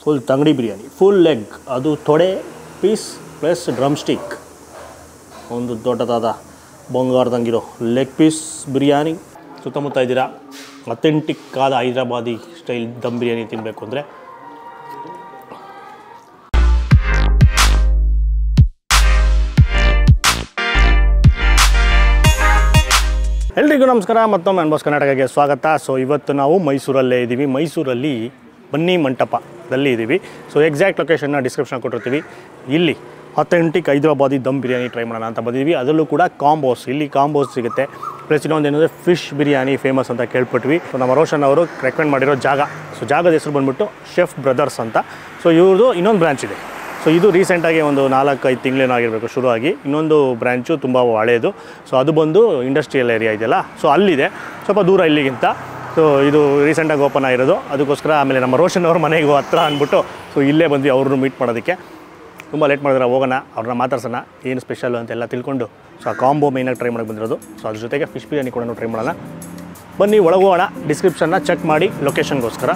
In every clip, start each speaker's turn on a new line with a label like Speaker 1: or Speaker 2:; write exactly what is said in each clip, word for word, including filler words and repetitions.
Speaker 1: Full ತಂಗಡಿ biryani, full leg, ಅದು ತೊಡೆ ಪೀಸ್ ಪ್ಲಸ್ ಡ್ರಮ್ ಸ್ಟಿಕ್, ಒಂದು ದೊಡ್ಡದಾದ ಬಂಗಾರದಂಗಿರೋ ಲೆಗ್ ಪೀಸ್ ಬಿರಿಯಾನಿ. ಸುತ್ತಮುತ್ತ ಇದ್ದೀರಾ, ಅಥೆಂಟಿಕ್ ಆದ ಹೈದ್ರಾಬಾದಿ ಸ್ಟೈಲ್ ದಮ್ ಬಿರಿಯಾನಿ ತಿನ್ನಬೇಕು ಅಂದರೆ ಎಲ್ರಿಗೂ ನಮಸ್ಕಾರ, ಮತ್ತೊಮ್ಮೆ ಅನ್ಬಾಸ್ ಕರ್ನಾಟಕಕ್ಕೆ ಸ್ವಾಗತ. ಸೊ ಇವತ್ತು ನಾವು ಮೈಸೂರಲ್ಲೇ ಇದ್ದೀವಿ. ಮೈಸೂರಲ್ಲಿ ಬನ್ನಿ ಮಂಟಪದಲ್ಲಿ ಇದ್ದೀವಿ. ಸೊ ಎಕ್ಸಾಕ್ಟ್ ಲೊಕೇಶನ್ನ ಡಿಸ್ಕ್ರಿಪ್ಷನ್ ಕೊಟ್ಟಿರ್ತೀವಿ. ಇಲ್ಲಿ ಅಥೆಂಟಿಕ್ ಹೈದ್ರಾಬಾದಿ ದಮ್ ಬಿರಿಯಾನಿ ಟ್ರೈ ಮಾಡೋಣ ಅಂತ ಬಂದಿದ್ದೀವಿ. ಅದರಲ್ಲೂ ಕೂಡ ಕಾಂಬೋಸ್, ಇಲ್ಲಿ ಕಾಂಬೋಸ್ ಸಿಗುತ್ತೆ. ಪ್ಲಸ್ ಇನ್ನೊಂದು ಏನಂದರೆ ಫಿಶ್ ಬಿರಿಯಾನಿ ಫೇಮಸ್ ಅಂತ ಕೇಳ್ಪಟ್ವಿ. ಸೊ ನಮ್ಮ ರೋಷನ್ ಅವರು ರೆಕಮೆಂಡ್ ಮಾಡಿರೋ ಜಾಗ, ಸೊ ಜಾಗದ ಹೆಸರು ಬಂದುಬಿಟ್ಟು ಶೆಫ್ ಬ್ರದರ್ಸ್ ಅಂತ. ಸೊ ಇವ್ರದ್ದು ಇನ್ನೊಂದು ಬ್ರಾಂಚ್ ಇದೆ. ಸೊ ಇದು ರೀಸೆಂಟಾಗಿ ಒಂದು ನಾಲ್ಕೈದು ತಿಂಗಳೇನೋ ಆಗಿರಬೇಕು ಶುರುವಾಗಿ. ಇನ್ನೊಂದು ಬ್ರ್ಯಾಂಚು ತುಂಬ ಹಳೆಯದು. ಸೊ ಅದು ಬಂದು ಇಂಡಸ್ಟ್ರಿಯಲ್ ಏರಿಯಾ ಇದೆಯಲ್ಲ, ಸೊ ಅಲ್ಲಿದೆ, ಸ್ವಲ್ಪ ದೂರ ಇಲ್ಲಿಗಿಂತ. ಸೊ ಇದು ರೀಸೆಂಟಾಗಿ ಓಪನ್ ಆಗಿರೋದು. ಅದಕ್ಕೋಸ್ಕರ ಆಮೇಲೆ ನಮ್ಮ ರೋಷನ್ ಅವ್ರ ಮನೆಗೆ ಹತ್ರ ಅಂದ್ಬಿಟ್ಟು ಸೊ ಇಲ್ಲೇ ಬಂದ್ವಿ ಅವ್ರನ್ನೂ ಮೀಟ್ ಮಾಡೋದಕ್ಕೆ. ತುಂಬ ಲೇಟ್ ಮಾಡಿದ್ರೆ ಹೋಗೋಣ, ಅವ್ರನ್ನ ಮಾತಾಡ್ಸೋಣ, ಏನು ಸ್ಪೆಷಲ್ ಅಂತೆಲ್ಲ ತಿಳ್ಕೊಂಡು. ಸೊ ಆ ಕಾಂಬೋ ಮೇಯ್ನಾಗಿ ಟ್ರೈ ಮಾಡೋಕ್ಕೆ ಬಂದಿರೋದು. ಸೊ ಅದ್ರ ಜೊತೆಗೆ ಫಿಶ್ ಬಿರಿಯಾನಿ ಕೂಡ ಟ್ರೈ ಮಾಡೋಣ. ಬನ್ನಿ ಒಳಗೋಗೋಣ. ಡಿಸ್ಕ್ರಿಪ್ಷನ್ನ ಚೆಕ್ ಮಾಡಿ ಲೊಕೇಶನ್ಗೋಸ್ಕರ.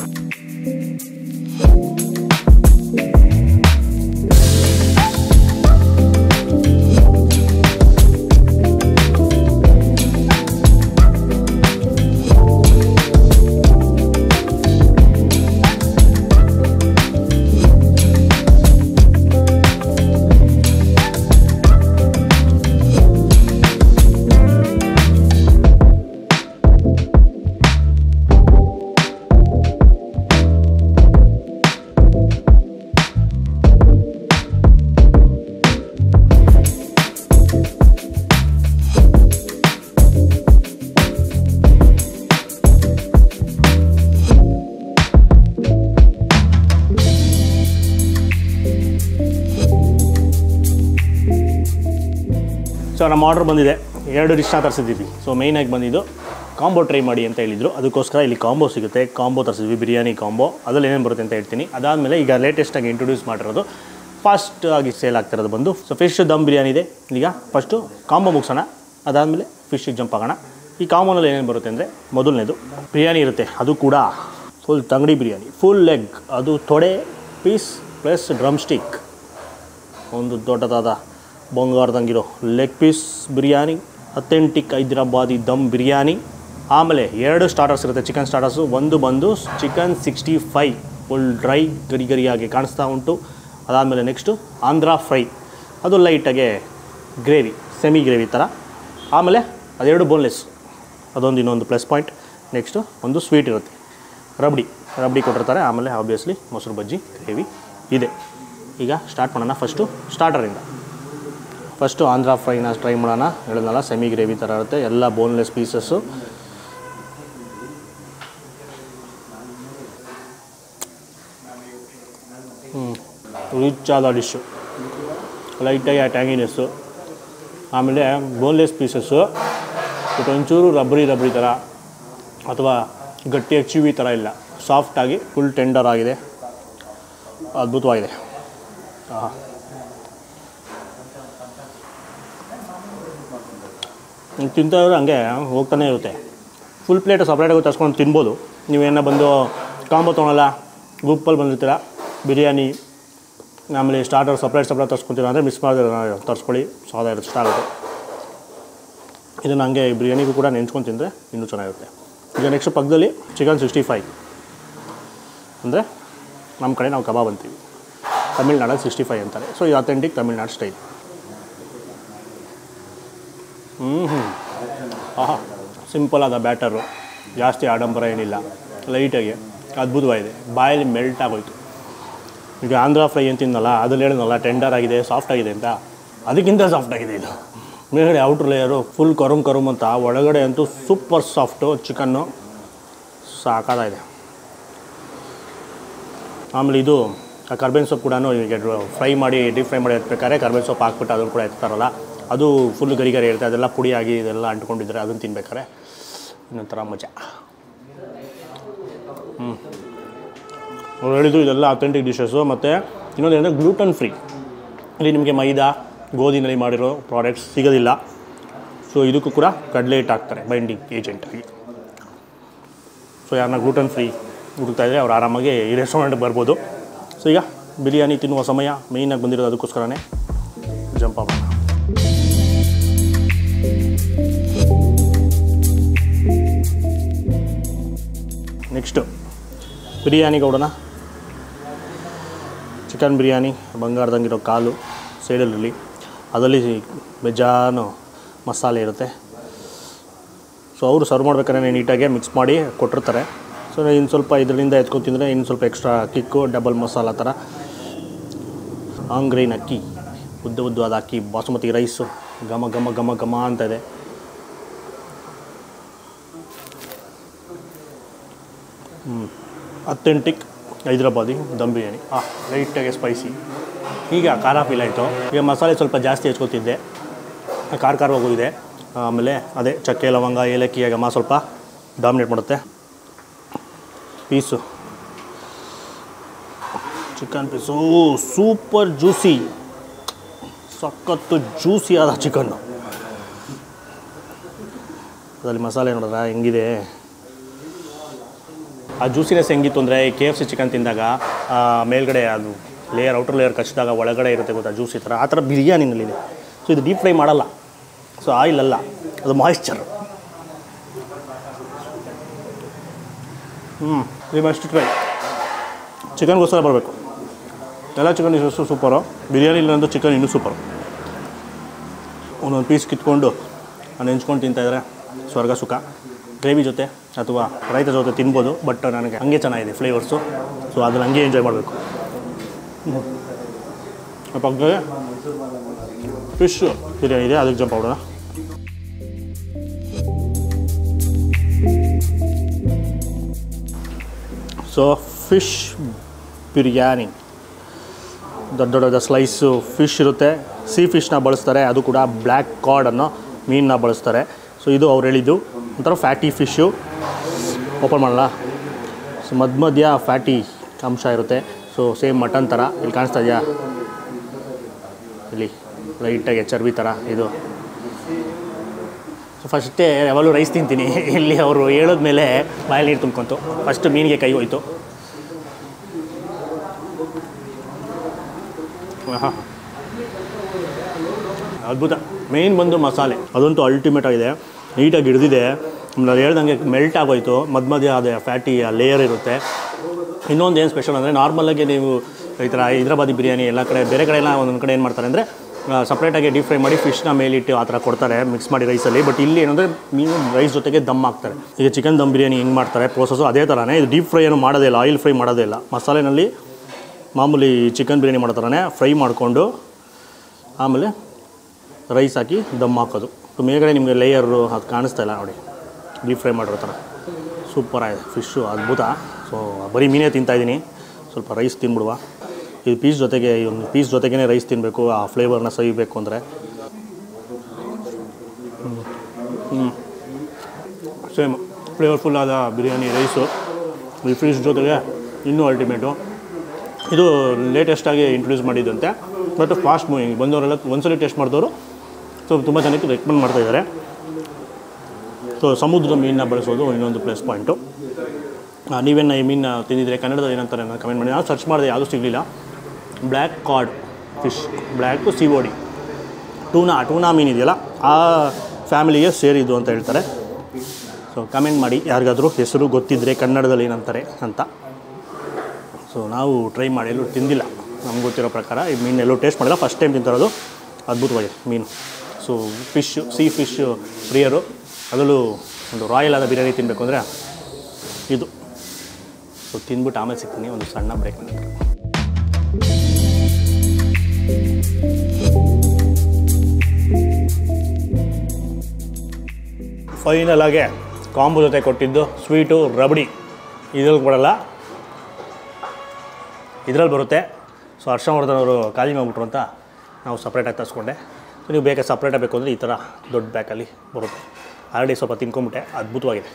Speaker 1: ಸೊ ನಮ್ಮ ಆರ್ಡ್ರ್ ಬಂದಿದೆ, ಎರಡು ಡಿಶ್ನ ತರಿಸಿದ್ದೀವಿ. ಸೊ ಮೇಯ್ನಾಗಿ ಬಂದಿದ್ದು ಕಾಂಬೋ ಟ್ರೈ ಮಾಡಿ ಅಂತ ಹೇಳಿದರು. ಅದಕ್ಕೋಸ್ಕರ ಇಲ್ಲಿ ಕಾಂಬೋ ಸಿಗುತ್ತೆ, ಕಾಂಬೋ ತರಿಸಿದ್ವಿ, ಬಿರಿಯಾನಿ ಕಾಂಬೋ. ಅದ್ರಲ್ಲಿ ಏನೇನು ಬರುತ್ತೆ ಅಂತ ಹೇಳ್ತೀನಿ. ಅದಾದಮೇಲೆ ಈಗ ಲೇಟೆಸ್ಟಾಗಿ ಇಂಟ್ರೊಡ್ಯೂಸ್ ಮಾಡಿರೋದು, ಫಾಸ್ಟ್ ಆಗಿ ಸೇಲ್ ಆಗ್ತಿರೋದು ಬಂದು ಸೊ ಫಿಶ್ ದಮ್ ಬಿರಿಯಾನಿ ಇದೆ. ಈಗ ಫಸ್ಟು ಕಾಂಬೋ ಮುಗಿಸೋಣ, ಅದಾದಮೇಲೆ ಫಿಶ್ಗೆ ಜಂಪ್ ಆಗೋಣ. ಈ ಕಾಂಬೋನಲ್ಲಿ ಏನೇನು ಬರುತ್ತೆ ಅಂದರೆ, ಮೊದಲನೇದು ಬಿರಿಯಾನಿ ಇರುತ್ತೆ, ಅದು ಕೂಡ ಫುಲ್ ತಂಗಡಿ ಬಿರಿಯಾನಿ, ಫುಲ್ ಲೆಗ್, ಅದು ತೊಡೆ ಪೀಸ್ ಪ್ಲಸ್ ಡ್ರಮ್ ಸ್ಟಿಕ್, ಒಂದು ದೊಡ್ಡದಾದ ಬಂಗಾರದಂಗಿರೋ leg piece biryani, authentic Hyderabadi dum biryani. ಆಮೇಲೆ ಎರಡು ಸ್ಟಾರ್ಟರ್ಸ್ ಇರುತ್ತೆ, ಚಿಕನ್ ಸ್ಟಾರ್ಟರ್ಸು. ಒಂದು ಬಂದು chicken sixty five, full dry ಗರಿ ಗರಿಯಾಗಿ ಕಾಣಿಸ್ತಾ ಉಂಟು. ಅದಾದಮೇಲೆ ನೆಕ್ಸ್ಟು ಆಂಧ್ರ ಫ್ರೈ, ಅದು ಲೈಟಾಗೆ ಗ್ರೇವಿ, ಸೆಮಿ ಗ್ರೇವಿ ಥರ. ಆಮೇಲೆ ಅದೆರಡು ಬೋನ್ಲೆಸ್, ಅದೊಂದು ಇನ್ನೊಂದು ಪ್ಲಸ್ ಪಾಯಿಂಟ್. ನೆಕ್ಸ್ಟು ಒಂದು ಸ್ವೀಟ್ ಇರುತ್ತೆ, ರಬಡಿ ರಬಡಿ ಕೊಟ್ಟಿರ್ತಾರೆ. ಆಮೇಲೆ ಆಬ್ವಿಯಸ್ಲಿ ಮೊಸರು ಬಜ್ಜಿ ಗ್ರೇವಿ ಇದೆ. ಈಗ ಸ್ಟಾರ್ಟ್ ಮಾಡೋಣ ಫಸ್ಟು ಸ್ಟಾರ್ಟರಿಂದ. ಫಸ್ಟು ಆಂಧ್ರ ಫ್ರೈನ ಟ್ರೈ ಮಾಡೋಣ. ಹೇಳಿದ್ನಲ್ಲ, ಸೆಮಿ ಗ್ರೇವಿ ಥರ ಇರುತ್ತೆ, ಎಲ್ಲ ಬೋನ್ಲೆಸ್ ಪೀಸಸ್ಸು. ಹ್ಞೂ ರಿಚ್ ಆದ ಡಿಶ್ಶು, ಲೈಟಾಗಿ ಆ ಟ್ಯಾಂಗಿನೆಸ್ಸು. ಆಮೇಲೆ ಬೋನ್ಲೆಸ್ ಪೀಸಸ್ಸು, ಬಟ್ ಒಂಚೂರು ರಬ್ರಿ ರಬ್ರಿ ಥರ ಅಥವಾ ಗಟ್ಟಿಯಾಗಿ ಚಿವಿ ಥರ ಇಲ್ಲ, ಸಾಫ್ಟಾಗಿ ಫುಲ್ ಟೆಂಡರ್ ಆಗಿದೆ, ಅದ್ಭುತವಾಗಿದೆ. ಹಾಂ, ತಿಂತಾಯಿದ್ರೆ ಹಂಗೆ ಹೋಗ್ತಾನೆ ಇರುತ್ತೆ. ಫುಲ್ ಪ್ಲೇಟು ಸಪ್ರೇಟಾಗಿ ತರ್ಸ್ಕೊಂಡು ತಿನ್ಬೋದು. ನೀವೇನೋ ಬಂದು ಕಾಂಬೋ ತೊಗೊಳಲ್ಲ, ಗ್ರೂಪಲ್ಲಿ ಬಂದಿರ್ತೀರ, ಬಿರಿಯಾನಿ ಆಮೇಲೆ ಸ್ಟಾರ್ಟರ್ ಸಪ್ರೇಟ್ ಸಪ್ರೇಟ್ ತರ್ಸ್ಕೊತೀರ ಅಂದರೆ ಮಿಸ್ ಮಾಡಿದ್ರೆ ತರಿಸ್ಕೊಳ್ಳಿ, ಸಾದ ಇರುತ್ತೆ, ಇಷ್ಟ ಆಗುತ್ತೆ. ಇದನ್ನು ಹಂಗೆ ಬಿರಿಯಾನಿಗೂ ಕೂಡ ನೆಂಚ್ಕೊಂಡು ತಿಂದರೆ ಇನ್ನೂ ಚೆನ್ನಾಗಿರುತ್ತೆ. ಈಗ ನೆಕ್ಸ್ಟ್ ಪಕ್ಕದಲ್ಲಿ ಚಿಕನ್ ಸಿಕ್ಸ್ಟಿ ಫೈ ಅಂದರೆ ನಮ್ಮ ಕಡೆ ನಾವು ಕಬಾಬ್ ಅಂತೀವಿ, ತಮಿಳ್ನಾಡಲ್ಲಿ ಸಿಕ್ಸ್ಟಿ ಫೈ ಅಂತಾರೆ. ಸೊ ಇದು ಅಥೆಂಟಿಕ್ ತಮಿಳ್ನಾಡು ಸ್ಟೈಲ್. ಹ್ಞೂ ಹ್ಞೂ ಆಹಾ, ಸಿಂಪಲ್ ಆದ ಬ್ಯಾಟರು, ಜಾಸ್ತಿ ಆಡಂಬರ ಏನಿಲ್ಲ, ಲೈಟಾಗಿ ಅದ್ಭುತವಾಗಿದೆ, ಬಾಯಲ್ಲಿ ಮೆಲ್ಟ್ ಆಗೋಯ್ತು. ಈಗ ಆಂಧ್ರ ಫ್ರೈ ಏನು ತಿನ್ನಲ್ಲ, ಅದ್ರಲ್ಲಿ ಹೇಳಿದ್ನಲ್ಲ ಟೆಂಡರ್ ಆಗಿದೆ, ಸಾಫ್ಟ್ ಆಗಿದೆ ಅಂತ, ಅದಕ್ಕಿಂತ ಸಾಫ್ಟ್ ಆಗಿದೆ ಇದು. ಮೇಲ್ಗಡೆ ಔಟ್ರ್ ಲೇಯರು ಫುಲ್ ಕರುಮ್ ಕರುಮ್ ಅಂತ, ಒಳಗಡೆ ಅಂತೂ ಸೂಪರ್ ಸಾಫ್ಟು ಚಿಕನ್ನು, ಸಾಕಾಗಿದೆ. ಆಮೇಲೆ ಇದು ಕರ್ಬೇವಿನ ಸೊಪ್ಪು ಕೂಡ ಈಗ ಫ್ರೈ ಮಾಡಿ ಡೀಪ್ ಫ್ರೈ ಮಾಡಿ ಎತ್ಬೇಕಾದ್ರೆ ಕರ್ಬೇವಿನ ಸೊಪ್ಪು ಹಾಕ್ಬಿಟ್ಟು ಅದನ್ನು ಕೂಡ ಎತ್ತಾರಲ್ಲ, ಅದು ಫುಲ್ ಗರಿ ಗರಿ ಇರುತ್ತೆ, ಅದೆಲ್ಲ ಪುಡಿಯಾಗಿ ಇದೆಲ್ಲ ಅಂಟ್ಕೊಂಡಿದ್ರೆ ಅದನ್ನು ತಿನ್ಬೇಕಾರೆ ಇನ್ನೊಂಥರ ಮಜಾ. ಹ್ಞೂ ಅವ್ರು ಹೇಳಿದ್ರು ಇದೆಲ್ಲ ಅಥೆಂಟಿಕ್ ಡಿಶಸ್ಸು. ಮತ್ತು ಇನ್ನೊಂದು ಏನಂದರೆ ಗ್ಲೂಟನ್ ಫ್ರೀ. ಇಲ್ಲಿ ನಿಮಗೆ ಮೈದಾ ಗೋಧಿನಲ್ಲಿ ಮಾಡಿರೋ ಪ್ರಾಡಕ್ಟ್ಸ್ ಸಿಗೋದಿಲ್ಲ. ಸೊ ಇದಕ್ಕೂ ಕೂಡ ಕಡಲೆ ಹಿಟ್ಟು ಹಾಕ್ತಾರೆ ಬೈಂಡಿಂಗ್ ಏಜೆಂಟಾಗಿ. ಸೊ ಯಾರನ್ನ ಗ್ಲೂಟನ್ ಫ್ರೀ ಹುಡುಕ್ತಾ ಇದ್ದರೆ ಅವ್ರು ಆರಾಮಾಗಿ ಈ ರೆಸ್ಟೋರೆಂಟ್ಗೆ ಬರ್ಬೋದು. ಸೊ ಈಗ ಬಿರಿಯಾನಿ ತಿನ್ನುವ ಸಮಯ ಮೇಯ್ನಾಗಿ ಬಂದಿರೋದು ಅದಕ್ಕೋಸ್ಕರನೇ ಜಂಪ್ ಮಾಡೋಣ. ನೆಕ್ಸ್ಟು ಬಿರಿಯಾನಿಗೆ ಹೊಡೋಣ. ಚಿಕನ್ ಬಿರಿಯಾನಿ ಬಂಗಾರದಂಗಿರೋ ಕಾಲು ಸೈಡಲ್ಲಿರಲಿ, ಅದರಲ್ಲಿ ಬೇಜಾನು ಮಸಾಲೆ ಇರುತ್ತೆ. ಸೊ ಅವರು ಸರ್ವ್ ಮಾಡ್ಬೇಕಾದ್ರೆ ನೀಟಾಗಿ ಮಿಕ್ಸ್ ಮಾಡಿ ಕೊಟ್ಟಿರ್ತಾರೆ. ಸೊ ಇನ್ನು ಸ್ವಲ್ಪ ಇದರಿಂದ ಎತ್ಕೊಂಡು ತಿಂದರೆ ಇನ್ನು ಸ್ವಲ್ಪ ಎಕ್ಸ್ಟ್ರಾ ಕಿಕ್ಕು, ಡಬಲ್ ಮಸಾಲ ಥರ. ಆಂಗ್ರೈನ್ ಅಕ್ಕಿ, ಉದ್ದ ಉದ್ದವಾದ ಅಕ್ಕಿ, ಬಾಸುಮತಿ ರೈಸು, ಘಮ ಘಮ ಘಮ ಘಮ ಅಂತ ಇದೆ. ಹ್ಞೂ ಅಥೆಂಟಿಕ್ ಹೈದ್ರಾಬಾದಿ ದಮ್ ಬಿರಿಯಾನಿ. ಹಾಂ ಲೈಟಾಗಿ ಸ್ಪೈಸಿ. ಈಗ ಖಾರ ಫೀಲ್ ಆಯಿತು. ಈಗ ಮಸಾಲೆ ಸ್ವಲ್ಪ ಜಾಸ್ತಿ ಹೆಚ್ಕೊತಿದ್ದೆ, ಖಾರ ಖಾರವಾಗಿ ಹೋಗಿದೆ. ಆಮೇಲೆ ಅದೇ ಚಕ್ಕೆ ಲವಂಗ ಏಲಕ್ಕಿ ಘಮ ಸ್ವಲ್ಪ ಡಾಮಿನೇಟ್ ಮಾಡುತ್ತೆ. Piece chicken piece super juicy, ಸಖತ್ತು ಜ್ಯೂಸಿ ಆದ ಚಿಕನ್ನು. ಅದರಲ್ಲಿ ಮಸಾಲೆ ನೋಡಿದ್ರೆ ಹೆಂಗಿದೆ, ಆ ಜ್ಯೂಸಿನೆಸ್ ಹೆಂಗಿತ್ತು ಅಂದರೆ ಕೆ ಎಫ್ ಸಿ ಚಿಕನ್ ತಿಂದಾಗ ಮೇಲ್ಗಡೆ ಅದು ಲೇಯರ್ ಔಟರ್ ಲೇಯರ್ ಕಚ್ಚಿದಾಗ ಒಳಗಡೆ ಇರುತ್ತೆ ಗೊತ್ತಾ ಜ್ಯೂಸಿ ಥರ, ಆ ಥರ ಬಿರಿಯಾನಿನಲ್ಲಿದೆ. ಸೊ ಇದು ಡೀಪ್ ಫ್ರೈ ಮಾಡಲ್ಲ, ಸೊ ಆಯಿಲ್ ಅಲ್ಲ, ಅದು ಮಾಯಿಶ್ಚರ್. ಹ್ಞೂ ಇದು ಮಸ್ಟ್ ಟ್ರೈ. ಚಿಕನ್ಗೋಸ್ಕರ ಬರಬೇಕು. ಎಲ್ಲ ಚಿಕನ್ ಇಷ್ಟು ಸೂಪರು, ಬಿರಿಯಾನಿ ಇಲ್ಲಂತೂ ಚಿಕನ್ ಇನ್ನೂ ಸೂಪರು. ಒಂದೊಂದು ಪೀಸ್ ಕಿತ್ಕೊಂಡು ನೆಂಚ್ಕೊಂಡು ತಿಂತಾಯಿದ್ರೆ ಸ್ವರ್ಗ ಸುಖ. ಗ್ರೇವಿ ಜೊತೆ ಅಥವಾ ರೈತ ಜೊತೆ ತಿನ್ಬೋದು, ಬಟ್ ನನಗೆ ಹಂಗೆ ಚೆನ್ನಾಗಿದೆ ಫ್ಲೇವರ್ಸು. ಸೊ ಅದನ್ನು ಹಂಗೆ ಎಂಜಾಯ್ ಮಾಡಬೇಕು. ಪಕ್ಕದಲ್ಲಿ ಫಿಶ್ ಬಿರಿಯಾನಿ ಇದೆ, ಅದಕ್ಕೆ ಜಂಪ್ ಮಾಡೋಣ. ಸೊ ಫಿಶ್ ಬಿರಿಯಾನಿ ದೊಡ್ಡ ದೊಡ್ಡ ಸ್ಲೈಸು ಫಿಶ್ ಇರುತ್ತೆ. ಸೀ ಫಿಶ್ನ ಬಳಸ್ತಾರೆ, ಅದು ಕೂಡ ಬ್ಲ್ಯಾಕ್ ಕಾರ್ಡ್ ಅನ್ನೋ ಮೀನನ್ನ ಬಳಸ್ತಾರೆ. ಸೊ ಇದು ಅವ್ರು ಹೇಳಿದ್ದು ಒಂಥರ ಫ್ಯಾಟಿ ಫಿಶ್ಶು. ಓಪನ್ ಮಾಡಲ್ಲ. ಸೊ ಮಧ್ಯ ಮಧ್ಯ ಫ್ಯಾಟಿ ಅಂಶ ಇರುತ್ತೆ. ಸೊ ಸೇಮ್ ಮಟನ್ ಥರ ಇಲ್ಲಿ ಕಾಣಿಸ್ತಾ ಇದೆಯಾ, ಇಲ್ಲಿ ಲೈಟಾಗಿ ಚರ್ಬಿ ಥರ ಇದು. ಸೊ ಫಸ್ಟೇ ಯಾವಾಗಲೂ ರೈಸ್ ತಿಂತೀನಿ, ಇಲ್ಲಿ ಅವರು ಹೇಳಿದ್ಮೇಲೆ ಬಾಯಲ್ಲಿ ನೀರು ತುಂಬ್ಕೊಂತು. ಫಸ್ಟ್ ಮೀನಿಗೆ ಕೈ ಹೋಯ್ತು. ಹಾಂ ಅದ್ಭುತ. ಮೇಯ್ನ್ ಬಂದು ಮಸಾಲೆ, ಅದಂತೂ ಅಲ್ಟಿಮೇಟ್ ಆಗಿದೆ, ನೀಟಾಗಿ ಹಿಡಿದಿದೆ. ಆಮೇಲೆ ಹೇಳ್ದಂಗೆ ಮೆಲ್ಟ್ ಆಗೋಯ್ತು. ಮಧ್ಯ ಮಧ್ಯ ಅದೇ ಫ್ಯಾಟಿ ಲೇಯರ್ ಇರುತ್ತೆ. ಇನ್ನೊಂದು ಏನು ಸ್ಪೆಷಲ್ ಅಂದರೆ, ನಾರ್ಮಲಾಗಿ ನೀವು ಈ ಥರ ಹೈದ್ರಾಬಾದಿ ಬಿರಿಯಾನಿ ಎಲ್ಲ ಕಡೆ ಬೇರೆ ಕಡೆ ಎಲ್ಲ ಒಂದೊಂದು ಕಡೆ ಏನು ಮಾಡ್ತಾರೆ ಅಂದರೆ ಸಪ್ರೇಟಾಗಿ ಡೀಪ್ ಫ್ರೈ ಮಾಡಿ ಫಿಶ್ನ ಮೇಲಿಟ್ಟು ಆ ಥರ ಕೊಡ್ತಾರೆ ಮಿಕ್ಸ್ ಮಾಡಿ ರೈಸಲ್ಲಿ. ಬಟ್ ಇಲ್ಲಿ ಏನಂದರೆ ಮೀನು ರೈಸ್ ಜೊತೆಗೆ ದಮ್ ಹಾಕ್ತಾರೆ. ಈಗ ಚಿಕನ್ ದಮ್ ಬಿರಿಯಾನಿ ಹೆಂಗೆ ಮಾಡ್ತಾರೆ ಪ್ರೋಸೆಸ್ಸು ಅದೇ ಥರನೇ. ಇದು ಡೀಪ್ ಫ್ರೈ ಏನು ಮಾಡೋದೇ ಇಲ್ಲ, ಆಯಿಲ್ ಫ್ರೈ ಮಾಡೋದೇ ಇಲ್ಲ. ಮಸಾಲೆನಲ್ಲಿ ಮಾಮೂಲಿ ಚಿಕನ್ ಬಿರಿಯಾನಿ ಮಾಡೋ ಥರನೇ ಫ್ರೈ ಮಾಡಿಕೊಂಡು ಆಮೇಲೆ ರೈಸ್ ಹಾಕಿ ದಮ್ ಹಾಕೋದು. ಸೊ ಮೇಲ್ಗಡೆ ನಿಮಗೆ ಲೇಯರು ಅದು ಕಾಣಿಸ್ತಾ ಇಲ್ಲ ನೋಡಿ, ಡೀಪ್ ಫ್ರೈ ಮಾಡಿರೋ ಥರ ಸೂಪರಾಗಿದೆ ಫಿಶ್ಶು, ಅದ್ಭುತ. ಸೊ ಬರೀ ಮೀನೇ ತಿಂತಾಯಿದ್ದೀನಿ, ಸ್ವಲ್ಪ ರೈಸ್ ತಿನ್ಬಿಡುವ. ಇದು ಪೀಸ್ ಜೊತೆಗೆ ಈ ಒಂದು ಪೀಸ್ ಜೊತೆಗೇ ರೈಸ್ ತಿನ್ನಬೇಕು, ಆ ಫ್ಲೇವರ್ನ ಸವಿಬೇಕು ಅಂದರೆ. ಹ್ಞೂ ಸೇಮ್ ಫ್ಲೇವರ್ಫುಲ್ ಆದ ಬಿರಿಯಾನಿ ರೈಸು ಈ ಫಿಶ್ ಜೊತೆಗೆ ಇನ್ನೂ ಅಲ್ಟಿಮೇಟು. ಇದು ಲೇಟೆಸ್ಟಾಗಿ ಇಂಟ್ರೊಡ್ಯೂಸ್ ಮಾಡಿದ್ದಂತೆ, ಬಟ್ ಫಾಸ್ಟ್ ಮೂವಿಂಗ್. ಬಂದವರೆಲ್ಲ ಒಂದ್ಸಲ ಟೇಸ್ಟ್ ಮಾಡಿದವರು ಸೊ ತುಂಬ ಜನಕ್ಕೆ ರೆಕಮೆಂಡ್ ಮಾಡ್ತಾಯಿದ್ದಾರೆ. ಸೊ ಸಮುದ್ರದ ಮೀನನ್ನ ಬಳಸೋದು ಇನ್ನೊಂದು ಪ್ಲಸ್ ಪಾಯಿಂಟು. ನೀವೇನು ಈ ಮೀನು ತಿಂದಿದ್ರೆ ಕನ್ನಡದಲ್ಲಿ ಏನಂತಾರೆ ನಾನು ಕಮೆಂಟ್ ಮಾಡಿ. ನಾನು ಸರ್ಚ್ ಮಾಡಿದೆ, ಯಾವುದೂ ಸಿಗಲಿಲ್ಲ. Black cod fish, black C O D tuna tuna ಮೀನು ಇದೆಯಲ್ಲ ಆ ಫ್ಯಾಮಿಲಿಗೆ ಸೇರಿದ್ದು ಅಂತ ಹೇಳ್ತಾರೆ. ಸೊ ಕಮೆಂಟ್ ಮಾಡಿ ಯಾರಿಗಾದರೂ ಹೆಸರು ಗೊತ್ತಿದ್ದರೆ ಕನ್ನಡದಲ್ಲಿ ಏನಂತಾರೆ ಅಂತ. ಸೊ ನಾವು ಟ್ರೈ ಮಾಡಿ ಎಲ್ಲೂ ತಿಂದಿಲ್ಲ, ನಮ್ಗೆ ಗೊತ್ತಿರೋ ಪ್ರಕಾರ ಈ ಮೀನು ಎಲ್ಲೂ ಟೇಸ್ಟ್ ಮಾಡಿಲ್ಲ, ಫಸ್ಟ್ ಟೈಮ್ ತಿಂತಿರೋದು. ಅದ್ಭುತವಾಗಿದೆ ಮೀನು. ಸೊ ಫಿಶ್ಶು ಸೀ ಫಿಶ್ ಪ್ರಿಯರು, ಅದರಲ್ಲೂ ಒಂದು ರಾಯಲ್ ಆದ ಬಿರಿಯಾನಿ ತಿನ್ನಬೇಕು ಅಂದರೆ ಇದು. ಸೊ ತಿಂದ್ಬಿಟ್ಟು ಆಮೇಲೆ ಸಿಗ್ತೀನಿ, ಒಂದು ಸಣ್ಣ ಬ್ರೇಕ್. ಫೈನಲ್ ಆಗಿ ಕಾಂಬೋ ಜೊತೆ ಕೊಟ್ಟಿದ್ದು ಸ್ವೀಟು ರಬಡಿ. ಇದ್ರಲ್ಲಿ ಕೊಡಲ್ಲ, ಇದರಲ್ಲಿ ಬರುತ್ತೆ. ಸೊ ಹರ್ಷವರ್ಧನ್ ಅವರು ಖಾಲಿ ಮಾಡಿಬಿಟ್ರು ಅಂತ ನಾವು ಸಪ್ರೇಟಾಗಿ ತರಿಸ್ಕೊಂಡೆ. ಸೊ ನೀವು ಬೇಕಾ ಸಪ್ರೇಟಾಗಿ ಬೇಕು ಅಂದರೆ ಈ ಥರ ದೊಡ್ಡ ಬ್ಯಾಗಲ್ಲಿ ಬರುತ್ತೆ. ಆಲ್ರೆಡಿ ಸ್ವಲ್ಪ ತಿನ್ಕೊಂಬಿಟ್ಟೆ, ಅದ್ಭುತವಾಗಿದೆ.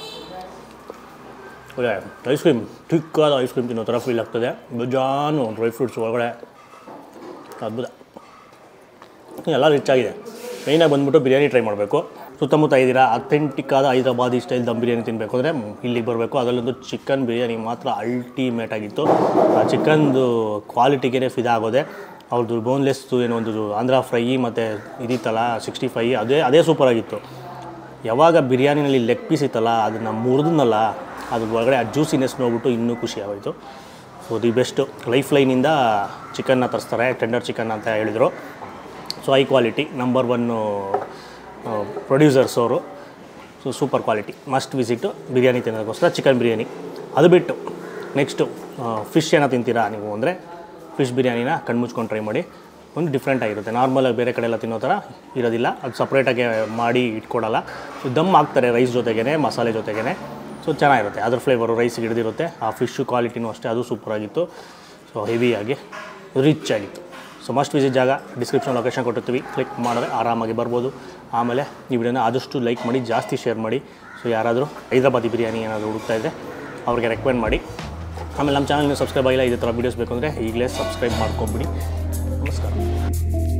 Speaker 1: ಒಳ್ಳೆ ಐಸ್ ಕ್ರೀಮ್, ಥಿಕ್ಕಾದ ಐಸ್ ಕ್ರೀಮ್ ತಿನ್ನೋ ಥರ ಫೀಲ್ ಆಗ್ತದೆ. ಬೇಜಾನು ಡ್ರೈ ಫ್ರೂಟ್ಸ್ ಒಳಗಡೆ, ಅದ್ಭುತ. ಎಲ್ಲ ರಿಚ್ ಆಗಿದೆ. ಮೇಯ್ನಾಗಿ ಬಂದುಬಿಟ್ಟು ಬಿರಿಯಾನಿ ಟ್ರೈ ಮಾಡಬೇಕು. ಸುತ್ತಮುತ್ತ ಇದ್ದೀರಾ, ಅಥೆಂಟಿಕ್ ಆದ ಹೈದರಾಬಾದಿ ಸ್ಟೈಲ್ ದಮ್ ಬಿರಿಯಾನಿ ತಿನ್ನಬೇಕು ಅಂದರೆ ಇಲ್ಲಿಗೆ ಬರಬೇಕು. ಅದರಲ್ಲೊಂದು ಚಿಕನ್ ಬಿರಿಯಾನಿ ಮಾತ್ರ ಅಲ್ಟಿಮೇಟ್ ಆಗಿತ್ತು. ಆ ಚಿಕನ್ದು ಕ್ವಾಲಿಟಿಗೆ ಫಿದಾ ಆಗೋದೆ. ಅವ್ರದ್ದು ಬೋನ್ಲೆಸ್ದು ಏನೋ ಒಂದು ಆಂಧ್ರ ಫ್ರೈ ಮತ್ತು ಇದಿತ್ತಲ್ಲ ಸಿಕ್ಸ್ಟಿ ಫೈ, ಅದೇ ಅದೇ ಸೂಪರಾಗಿತ್ತು. ಯಾವಾಗ ಬಿರಿಯಾನಿನಲ್ಲಿ ಲೆಗ್ ಪೀಸ್ ಇತ್ತಲ್ಲ ಅದನ್ನು ಮುರಿದ್ನಲ್ಲ, ಅದ್ರ ಒಳಗಡೆ ಆ ಜ್ಯೂಸಿನೆಸ್ ನೋಡ್ಬಿಟ್ಟು ಇನ್ನೂ ಖುಷಿ ಆಗೋಯಿತು. So the best. ಲೈಫ್ ಲೈನಿಂದ ಚಿಕನ್ನ ತರಿಸ್ತಾರೆ, ಟೆಂಡರ್ ಚಿಕನ್ ಅಂತ ಹೇಳಿದರು. So high quality, number one producers ಅವರು. So super quality, must visit biryani ತಿನ್ನೋದಕ್ಕೋಸ್ಕರ ಚಿಕನ್ ಬಿರಿಯಾನಿ. ಅದು ಬಿಟ್ಟು ನೆಕ್ಸ್ಟು ಫಿಶ್ ಏನೋ ತಿಂತೀರಾ ನೀವು ಅಂದರೆ ಫಿಶ್ ಬಿರಿಯಾನಿನ ಕಣ್ಮುಚ್ಕೊಂಡು ಟ್ರೈ ಮಾಡಿ. ಒಂದು ಡಿಫ್ರೆಂಟ್ ಆಗಿರುತ್ತೆ. ನಾರ್ಮಲಾಗಿ ಬೇರೆ ಕಡೆ ಎಲ್ಲ ತಿನ್ನೋ ಥರ ಇರೋದಿಲ್ಲ. ಅದು ಸಪ್ರೇಟಾಗಿ ಮಾಡಿ ಇಟ್ಕೊಡಲ್ಲ. ಸೊ ದಮ್ ಹಾಕ್ತಾರೆ ರೈಸ್ ಜೊತೆಗೇ, ಮಸಾಲೆ ಜೊತೆಗೇ. ಸೊ ಚೆನ್ನಾಗಿರುತ್ತೆ. ಅದ್ರ ಫ್ಲೇವರು ರೈಸಿಗೆ ಹಿಡಿದಿರುತ್ತೆ. ಆ ಫಿಶ್ಶು ಕ್ವಾಲಿಟಿನೂ ಅಷ್ಟೇ, ಅದು ಸೂಪರಾಗಿತ್ತು. ಸೊ ಹೆವಿಯಾಗಿ ರಿಚ್ ಆಗಿತ್ತು. ಸೊ ಮಸ್ಟ್ ವಿಸಿಟ್ ಜಾಗ ಡಿಸ್ಕ್ರಿಪ್ಷನ್ ಲೊಕೇಶನ್ ಕೊಟ್ಟಿರ್ತೀವಿ, ಕ್ಲಿಕ್ ಮಾಡಿದ್ರೆ ಆರಾಮಾಗಿ ಬರ್ಬೋದು. ಆಮೇಲೆ ಈ ವಿಡಿಯೋನ ಆದಷ್ಟು ಲೈಕ್ ಮಾಡಿ, ಜಾಸ್ತಿ ಶೇರ್ ಮಾಡಿ. ಸೊ ಯಾರಾದರೂ ಹೈದರಾಬಾದಿ ಬಿರಿಯಾನಿ ಏನಾದರೂ ಹುಡುಕ್ತಾ ಇದ್ದರೆ ಅವ್ರಿಗೆ ರೆಕಮೆಂಡ್ ಮಾಡಿ. ಆಮೇಲೆ ನಮ್ಮ ಚಾನಲ್ನ ಸಬ್ಸ್ಕ್ರೈಬ್ ಆಗಿಲ್ಲ, ಇದೇ ಥರ ವೀಡಿಯೋಸ್ ಬೇಕು ಅಂದರೆ ಈಗಲೇ ಸಬ್ಸ್ಕ್ರೈಬ್ ಮಾಡ್ಕೊಂಬಿಡಿ. ನಮಸ್ಕಾರ.